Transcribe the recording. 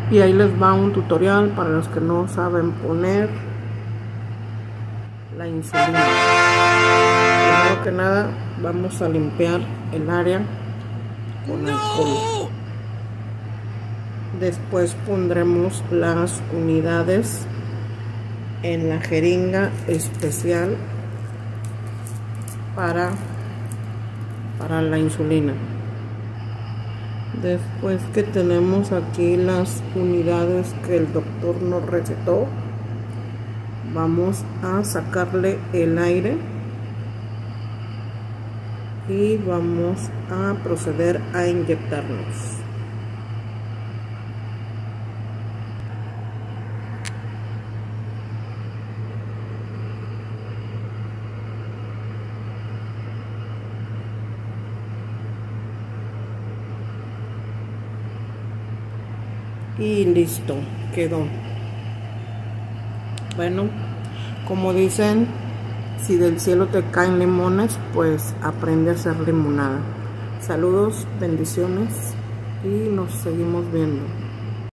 Y ahí les va un tutorial para los que no saben poner la insulina. Primero que nada vamos a limpiar el área con alcohol. Después pondremos las unidades en la jeringa especial para la insulina. Después que tenemos aquí las unidades que el doctor nos recetó, vamos a sacarle el aire y vamos a proceder a inyectarnos. Y listo, quedó. Bueno, como dicen, si del cielo te caen limones, pues aprende a hacer limonada. Saludos, bendiciones y nos seguimos viendo.